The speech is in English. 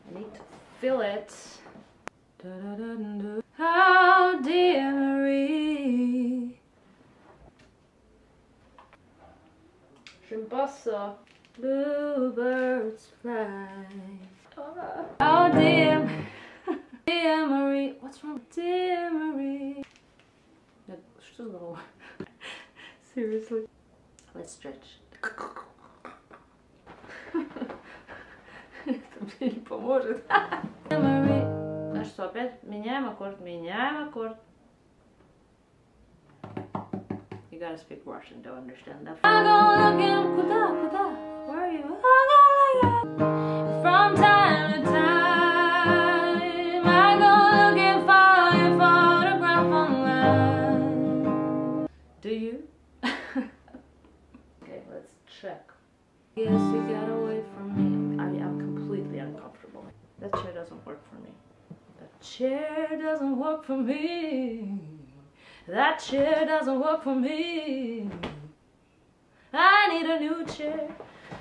I need to fill it. Oh dear Marie. Shimbasa. Bluebirds fly. Oh dear, dear Marie. What's wrong? Dear Marie. Что здорово? Seriously. Let's stretch. Это мне не поможет. А что, опять меняем аккорд, меняем аккорд. You gotta speak Russian to understand that. Куда? Where are you? From time to time, I go looking for your photograph online. Do you? Okay, let's check. Yes, you got away from me. I am completely uncomfortable. That chair doesn't work for me. That chair doesn't work for me. That chair doesn't work for me. I need a new chair.